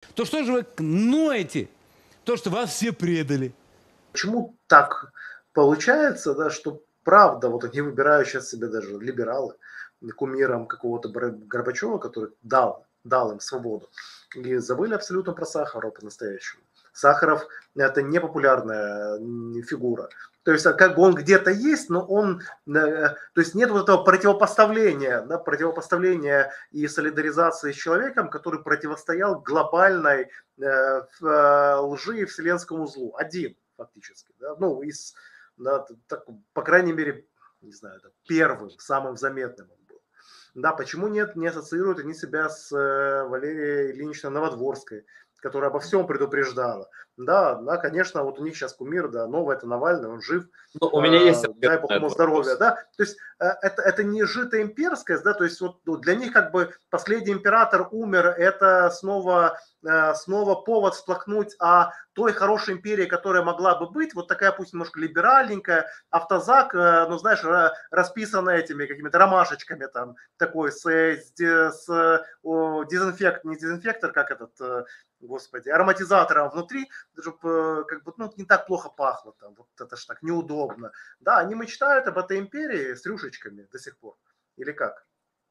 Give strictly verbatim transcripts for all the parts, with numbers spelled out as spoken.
то что же вы ноете? То, что вас все предали. Почему так получается, да, что правда, вот они выбирают сейчас себе даже либералы, кумиром какого-то Горбачева, который дал, дал им свободу, и забыли абсолютно про Сахарова по-настоящему. Сахаров – это непопулярная фигура. То есть, как бы он где-то есть, но он, то есть нет вот этого противопоставления, да, противопоставления и солидаризации с человеком, который противостоял глобальной э, лжи и вселенскому злу. Один фактически. Да, ну, из, да, так, по крайней мере, не знаю, да, первым, самым заметным он был. Да, почему нет, не ассоциируют они себя с э, Валерией Ильиничной Новодворской, которая обо всем предупреждала. Да, да, конечно, вот у них сейчас кумир, да, новый, это Навальный, он жив. Ну, у меня есть э, дай бог ему здоровья, да. То есть э, это, это не жито имперскость, да, то есть вот ну, для них как бы последний император умер, это снова, э, снова повод всплакнуть о той хорошей империи, которая могла бы быть, вот такая пусть немножко либеральненькая, автозак, э, ну знаешь, расписанная этими какими-то ромашечками там, такой с, с, с о, дезинфект, не дезинфектор, как этот... Э, Господи, ароматизатором внутри, чтобы как бы ну, не так плохо пахло, там, вот это ж так неудобно. Да, они мечтают об этой империи с рюшечками до сих пор. Или как?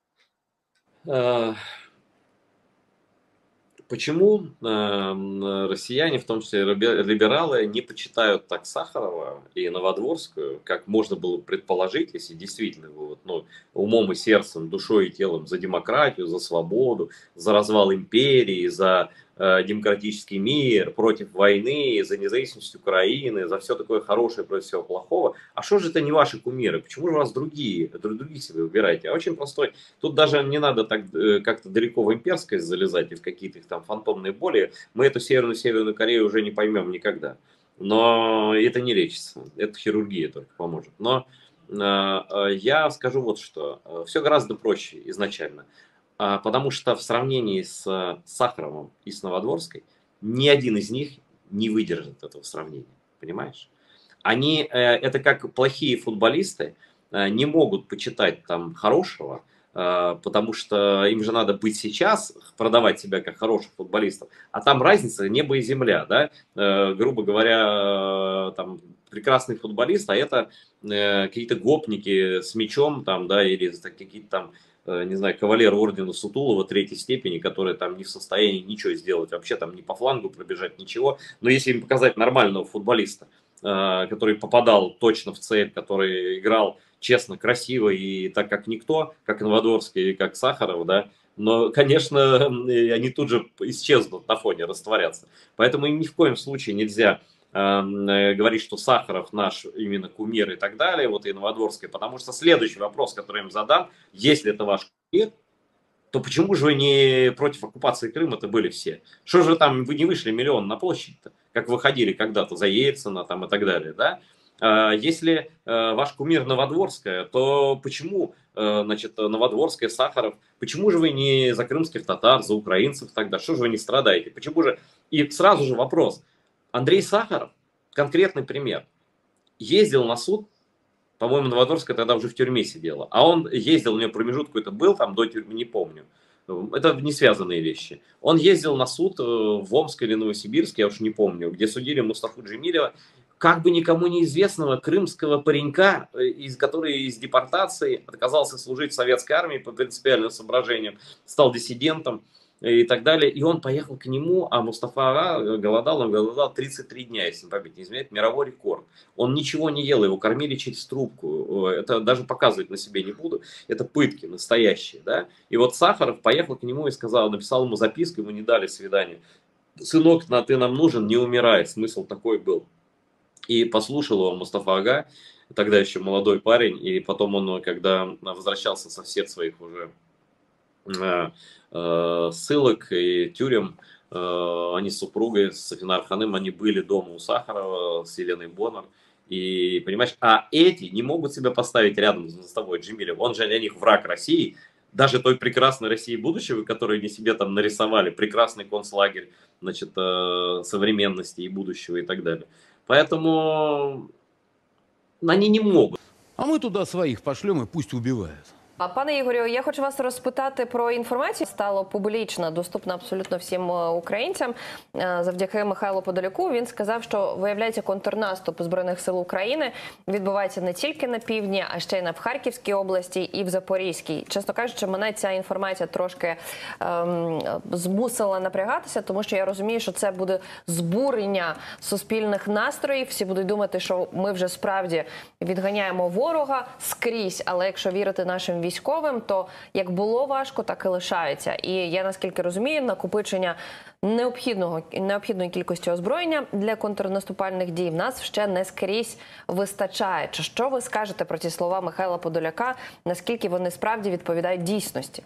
Почему э, россияне, в том числе либералы, не почитают так Сахарова и Новодворскую, как можно было предположить, если действительно вы вот, ну, умом и сердцем, душой и телом за демократию, за свободу, за развал империи, за э, демократический мир, против войны, за независимость Украины, за все такое хорошее против всего плохого. А что же это не ваши кумиры? Почему же у вас другие, другие себе выбираете? А очень простой. Тут даже не надо так э, как-то далеко в имперскость залезать и в какие-то их там фантомные боли. Мы эту Северную Северную Корею уже не поймем никогда. Но это не лечится. Это хирургия только поможет. Но э, я скажу вот что. Все гораздо проще изначально. Потому что в сравнении с Сахаровым и с Новодворской ни один из них не выдержит этого сравнения. Понимаешь? Они, это как плохие футболисты, не могут почитать там хорошего, потому что им же надо быть сейчас, продавать себя как хороших футболистов, а там разница небо и земля, да, грубо говоря, там прекрасный футболист, а это какие-то гопники с мячом, там, да, или какие-то там, не знаю, кавалер ордена Сутулова третьей степени, которые там не в состоянии ничего сделать, вообще там не по флангу пробежать, ничего, но если им показать нормального футболиста, который попадал точно в цель, который играл честно, красиво и так как никто, как Новодворский и как Сахаров, да, но, конечно, они тут же исчезнут на фоне, растворятся. Поэтому им ни в коем случае нельзя э, говорить, что Сахаров наш именно кумир и так далее, вот и Новодворский, потому что следующий вопрос, который им задам, если это ваш кумир, то почему же вы не против оккупации Крыма-то были все? Что же там, вы не вышли миллион на площадь-то, как выходили когда-то за Ельцина там и так далее, да? Если ваш кумир Новодворская, то почему, значит, Новодворская, Сахаров, почему же вы не за крымских татар, за украинцев тогда, что же вы не страдаете? Почему же? И сразу же вопрос. Андрей Сахаров, конкретный пример, ездил на суд, по-моему, Новодворская тогда уже в тюрьме сидела, а он ездил, у него промежуток какой-то был, там до тюрьмы, не помню. Это не связанные вещи. Он ездил на суд в Омск или Новосибирск, я уж не помню, где судили Мустафу Джемилева, как бы никому неизвестного крымского паренька, из который из депортации отказался служить в советской армии по принципиальным соображениям, стал диссидентом и так далее. И он поехал к нему, а Мустафа Ага голодал, он голодал тридцать три дня, если память не изменяет, мировой рекорд. Он ничего не ел, его кормили через трубку. Это даже показывать на себе не буду. Это пытки настоящие, да. И вот Сахаров поехал к нему и сказал, написал ему записку, ему не дали свидания. Сынок, ты нам нужен, не умирай. Смысл такой был. И послушал его Мустафа Ага, тогда еще молодой парень, и потом он, когда возвращался со всех своих уже э, э, ссылок и тюрем, э, они с супругой, с Сафинар Ханым, они были дома у Сахарова с Еленой Боннер, и, понимаешь, а эти не могут себя поставить рядом с тобой, Джемилев, он же для них враг России, даже той прекрасной России будущего, которую они себе там нарисовали, прекрасный концлагерь, значит, э, современности и будущего и так далее. Поэтому они не могут. А мы туда своих пошлем и пусть убивают. Пане Ігорю, я хочу вас розпитати про інформацію. Стало публічно, доступна абсолютно всім українцям. Завдяки Михайлу Подоляку він сказав, що, виявляється, контрнаступ Збройних сил України відбувається не тільки на півдні, а ще й на в Харківській області і в Запорізькій. Чесно кажучи, мене ця інформація трошки ем, змусила напрягатися, тому що я розумію, що це буде збурення суспільних настроїв. Всі будуть думати, що ми вже справді відганяємо ворога скрізь, але якщо вірити нашим військовим, то як було важко, так і лишається. І я, наскільки розумію, накопичення необхідного, необхідної кількості озброєння для контрнаступальних дій в нас ще не скрізь вистачає. Чи що ви скажете про ці слова Михайла Подоляка, наскільки вони справді відповідають дійсності?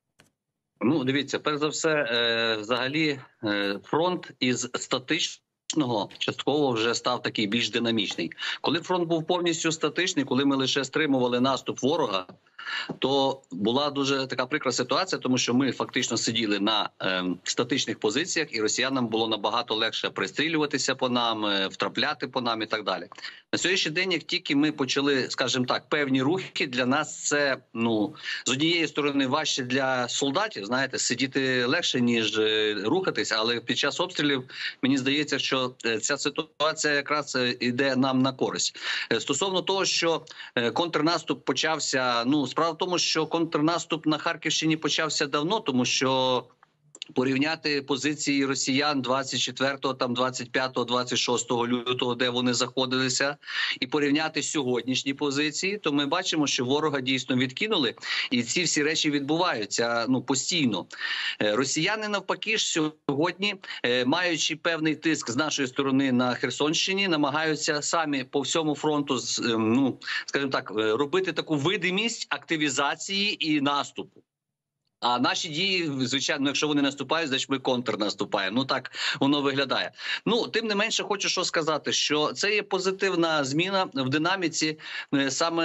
Ну, дивіться, перш за все, взагалі фронт із статичного частково вже став такий більш динамічний. Коли фронт був повністю статичний, коли ми лише стримували наступ ворога, то була дуже така прикра ситуація, тому що ми фактично сиділи на е, статичних позиціях, і росіянам було набагато легше пристрілюватися по нам, е, втрапляти по нам і так далі. На сьогоднішній день, як тільки ми почали, скажімо так, певні рухи, для нас це, ну, з однієї сторони важче для солдатів, знаєте, сидіти легше, ніж е, рухатись, але під час обстрілів, мені здається, що е, ця ситуація якраз йде нам на користь. Е, стосовно того, що е, контрнаступ почався, ну, справа в тому, що контрнаступ на Харківщині почався давно, тому що порівняти позиції росіян двадцять четвертого, там двадцять п'ятого, двадцять шостого лютого, де вони заходилися, і порівняти сьогоднішні позиції, то ми бачимо, що ворога дійсно відкинули, і ці всі речі відбуваються, ну, постійно. Росіяни навпаки ж сьогодні, маючи певний тиск з нашої сторони на Херсонщині, намагаються самі по всьому фронту, ну, скажімо так, робити таку видимість активізації і наступу. А наші дії, звичайно, якщо вони наступають, значить ми контрнаступаємо. Ну так воно виглядає. Ну, тим не менше, хочу що сказати, що це є позитивна зміна в динаміці, саме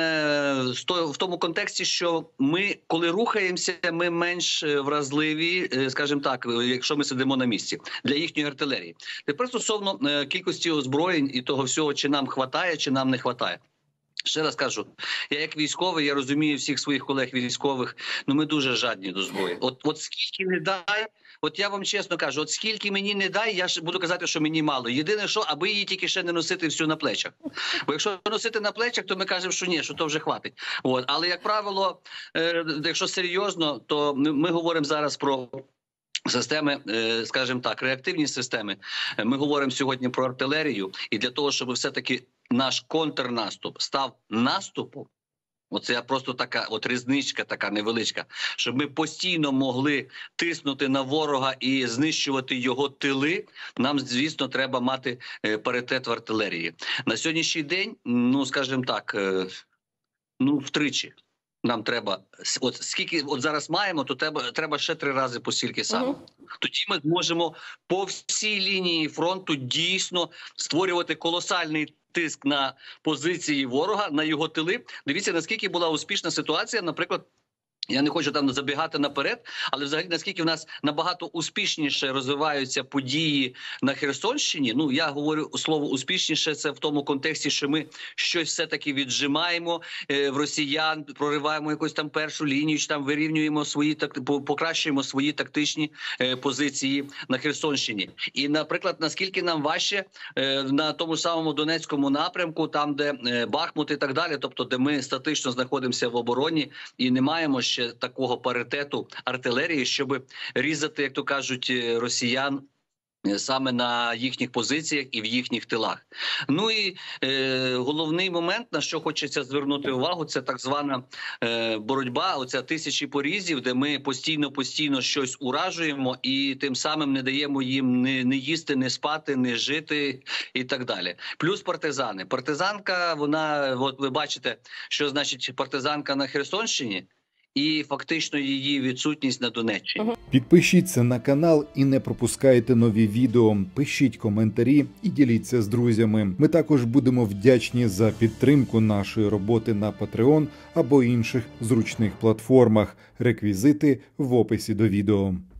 в тому контексті, що ми, коли рухаємося, ми менш вразливі, скажімо так, якщо ми сидимо на місці, для їхньої артилерії. Тепер стосовно кількості озброєнь і того всього, чи нам хватає, чи нам не хватає. Ще раз кажу, я як військовий, я розумію всіх своїх колег військових, ну ми дуже жадні до зброї. От, от скільки не дай, от я вам чесно кажу, от скільки мені не дай, я ж буду казати, що мені мало. Єдине, що, аби її тільки ще не носити всю на плечах. Бо якщо носити на плечах, то ми кажемо, що ні, що то вже хватить. От. Але, як правило, е, якщо серйозно, то ми говоримо зараз про системи, скажімо так, реактивні системи. Ми говоримо сьогодні про артилерію. І для того, щоб все-таки наш контрнаступ став наступом, оце просто така от різничка така невеличка, щоб ми постійно могли тиснути на ворога і знищувати його тили, нам, звісно, треба мати паритет в артилерії. На сьогоднішній день, ну, скажімо так, ну, втричі. Нам треба, от скільки от зараз маємо, то треба, треба ще три рази по стільки саме. Uh-huh. Тоді ми зможемо по всій лінії фронту дійсно створювати колосальний тиск на позиції ворога, на його тили. Дивіться, наскільки була успішна ситуація, наприклад, я не хочу там забігати наперед, але взагалі наскільки в нас набагато успішніше розвиваються події на Херсонщині. Ну, я говорю слово успішніше, це в тому контексті, що ми щось все-таки віджимаємо е, в росіян, прориваємо якусь там першу лінію, чи там вирівнюємо свої, так, покращуємо свої тактичні е, позиції на Херсонщині. І, наприклад, наскільки нам важче е, на тому самому Донецькому напрямку, там, де е, Бахмут і так далі, тобто, де ми статично знаходимося в обороні і не маємо ще такого паритету артилерії, щоб різати, як то кажуть, росіян саме на їхніх позиціях і в їхніх тилах. Ну і е, головний момент, на що хочеться звернути увагу, це так звана е, боротьба, оця тисячі порізів, де ми постійно-постійно щось уражуємо і тим самим не даємо їм не, не їсти, не спати, не жити і так далі. Плюс партизани. Партизанка, вона, от ви бачите, що значить партизанка на Херсонщині, і фактично її відсутність на Донеччині. Підпишіться на канал і не пропускайте нові відео. Пишіть коментарі і діліться з друзями. Ми також будемо вдячні за підтримку нашої роботи на Patreon або інших зручних платформах. Реквізити в описі до відео.